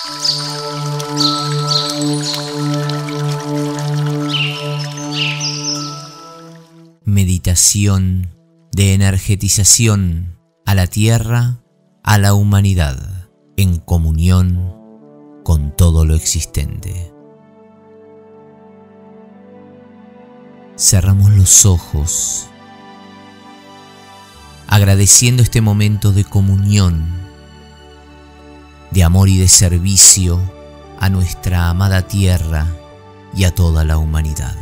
Meditación de energetización a la Tierra, a la humanidad, en comunión con todo lo existente. Cerramos los ojos, agradeciendo este momento de comunión, de amor y de servicio a nuestra amada Tierra y a toda la humanidad.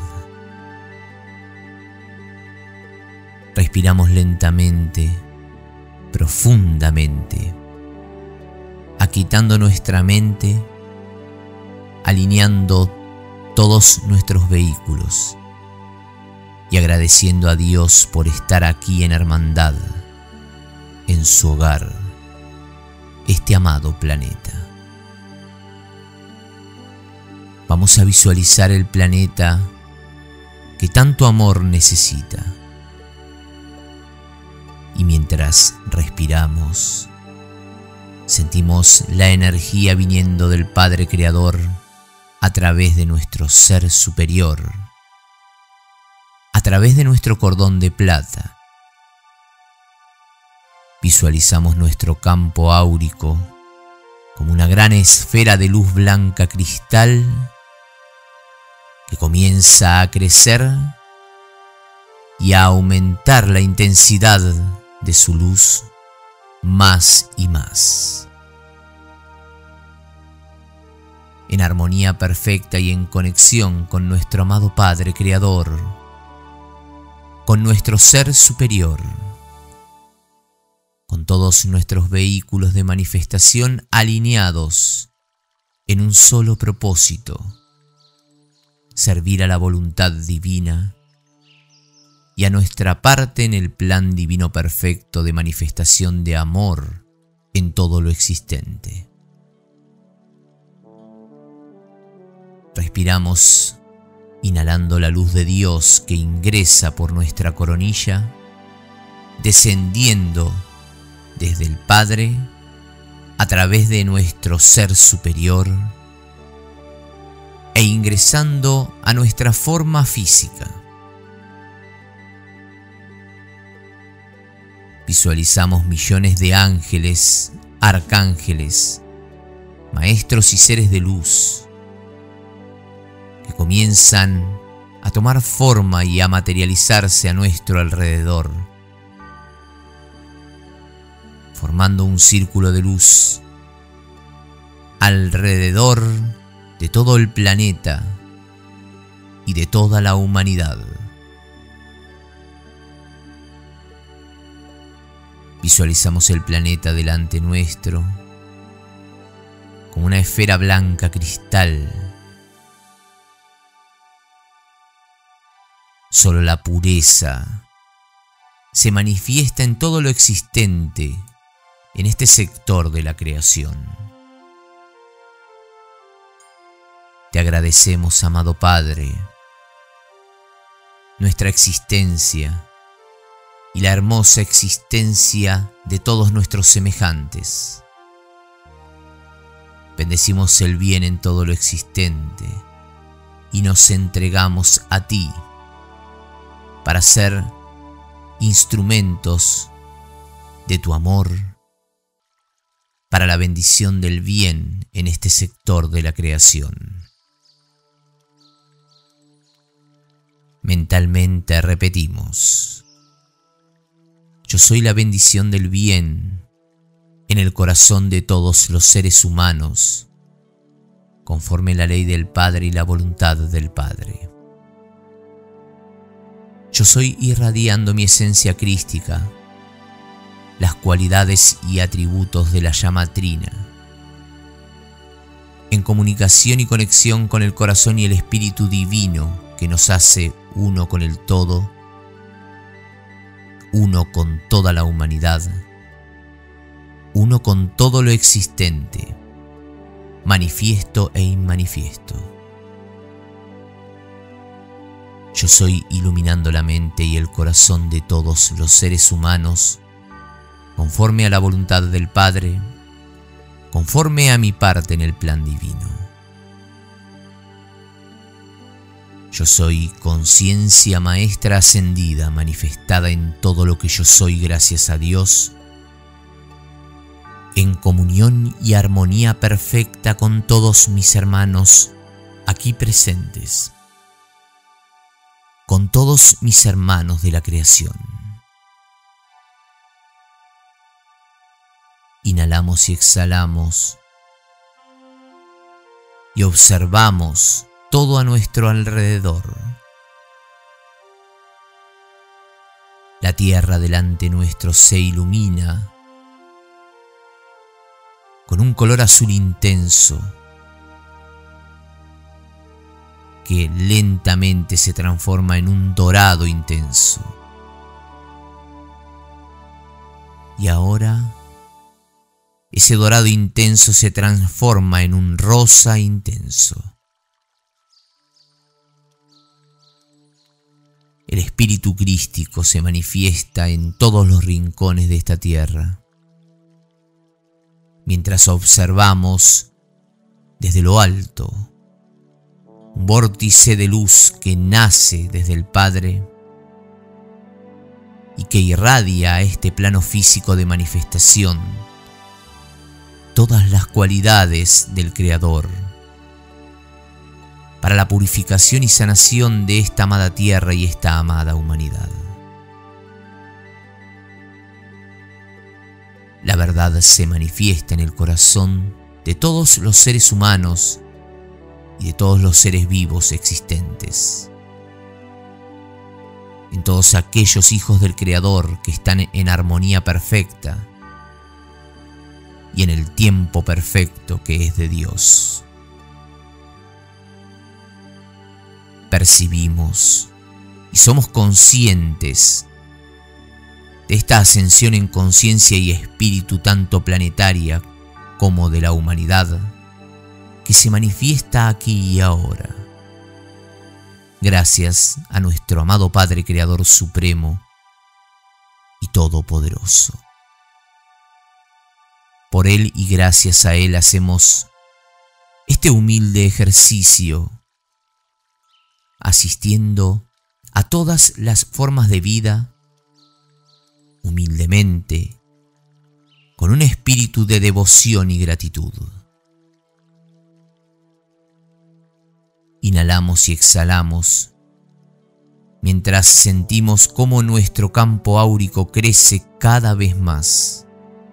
Respiramos lentamente, profundamente, aquietando nuestra mente, alineando todos nuestros vehículos y agradeciendo a Dios por estar aquí en hermandad, en su hogar, este amado planeta. Vamos a visualizar el planeta que tanto amor necesita. Y mientras respiramos, sentimos la energía viniendo del Padre Creador a través de nuestro ser superior, a través de nuestro cordón de plata. Visualizamos nuestro campo áurico como una gran esfera de luz blanca cristal que comienza a crecer y a aumentar la intensidad de su luz más y más. En armonía perfecta y en conexión con nuestro amado Padre Creador, con nuestro ser superior, con todos nuestros vehículos de manifestación alineados en un solo propósito: servir a la voluntad divina y a nuestra parte en el plan divino perfecto de manifestación de amor en todo lo existente. Respiramos, inhalando la luz de Dios que ingresa por nuestra coronilla, descendiendo desde el Padre a través de nuestro ser superior e ingresando a nuestra forma física. Visualizamos millones de ángeles, arcángeles, maestros y seres de luz que comienzan a tomar forma y a materializarse a nuestro alrededor, formando un círculo de luz alrededor de todo el planeta y de toda la humanidad. Visualizamos el planeta delante nuestro como una esfera blanca cristal. Solo la pureza se manifiesta en todo lo existente en este sector de la creación. Te agradecemos, amado Padre, nuestra existencia y la hermosa existencia de todos nuestros semejantes. Bendecimos el bien en todo lo existente y nos entregamos a ti para ser instrumentos de tu amor, para la bendición del bien en este sector de la creación. Mentalmente repetimos: yo soy la bendición del bien en el corazón de todos los seres humanos, conforme la ley del Padre y la voluntad del Padre. Yo soy irradiando mi esencia crística, las cualidades y atributos de la llama trina, en comunicación y conexión con el corazón y el espíritu divino que nos hace uno con el todo, uno con toda la humanidad, uno con todo lo existente, manifiesto e inmanifiesto. Yo soy iluminando la mente y el corazón de todos los seres humanos, conforme a la voluntad del Padre, conforme a mi parte en el plan divino. Yo soy conciencia maestra ascendida, manifestada en todo lo que yo soy gracias a Dios, en comunión y armonía perfecta con todos mis hermanos aquí presentes, con todos mis hermanos de la creación. Inhalamos y exhalamos y observamos todo a nuestro alrededor. La tierra delante nuestro se ilumina con un color azul intenso que lentamente se transforma en un dorado intenso. Y ahora ese dorado intenso se transforma en un rosa intenso. El espíritu crístico se manifiesta en todos los rincones de esta tierra. Mientras observamos desde lo alto un vórtice de luz que nace desde el Padre y que irradia a este plano físico de manifestación todas las cualidades del Creador para la purificación y sanación de esta amada tierra y esta amada humanidad. La verdad se manifiesta en el corazón de todos los seres humanos y de todos los seres vivos existentes, en todos aquellos hijos del Creador que están en armonía perfecta y en el tiempo perfecto que es de Dios. Percibimos y somos conscientes de esta ascensión en conciencia y espíritu tanto planetaria como de la humanidad que se manifiesta aquí y ahora, gracias a nuestro amado Padre Creador Supremo y Todopoderoso. Por Él y gracias a Él hacemos este humilde ejercicio, asistiendo a todas las formas de vida, humildemente, con un espíritu de devoción y gratitud. Inhalamos y exhalamos, mientras sentimos cómo nuestro campo áurico crece cada vez más.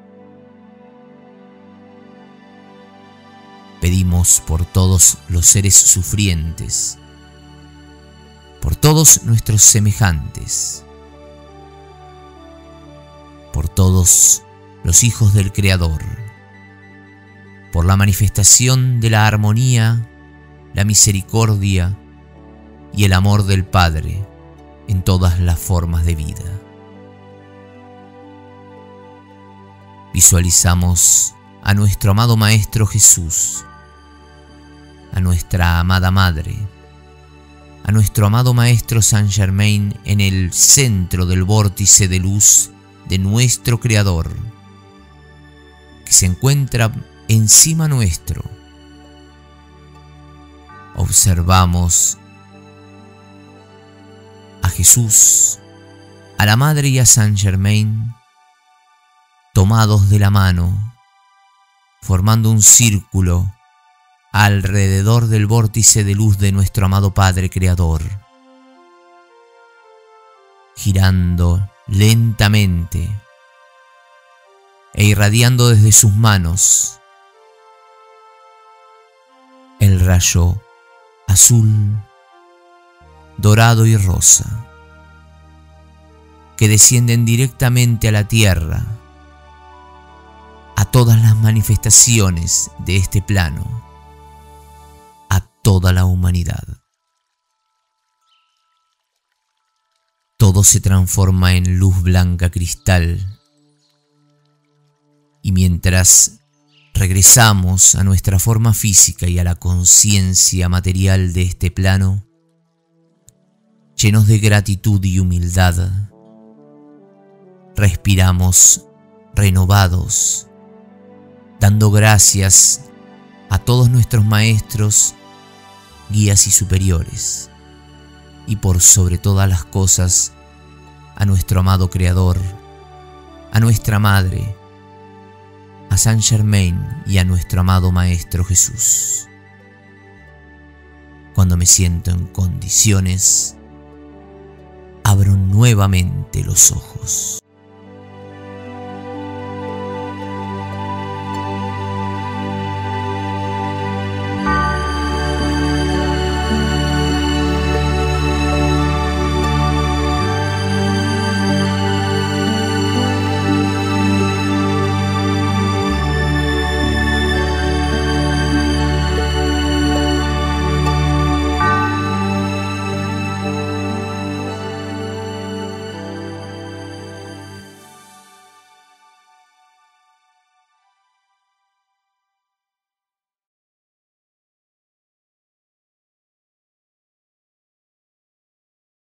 Pedimos por todos los seres sufrientes, por todos nuestros semejantes, por todos los hijos del Creador, por la manifestación de la armonía, la misericordia y el amor del Padre en todas las formas de vida. Visualizamos a nuestro amado Maestro Jesús, a nuestra amada Madre, a nuestro amado Maestro Saint Germain en el centro del vórtice de luz de nuestro Creador, que se encuentra encima nuestro. Observamos a Jesús, a la Madre y a Saint Germain tomados de la mano, formando un círculo alrededor del vórtice de luz de nuestro amado Padre Creador, girando lentamente e irradiando desde sus manos el rayo azul, dorado y rosa que descienden directamente a la tierra, a todas las manifestaciones de este plano, a toda la humanidad. Todo se transforma en luz blanca cristal, y mientras regresamos a nuestra forma física y a la conciencia material de este plano, llenos de gratitud y humildad, respiramos renovados dando gracias a todos nuestros maestros, guías y superiores, y por sobre todas las cosas, a nuestro amado Creador, a nuestra Madre, a Saint Germain y a nuestro amado Maestro Jesús. Cuando me siento en condiciones, abro nuevamente los ojos.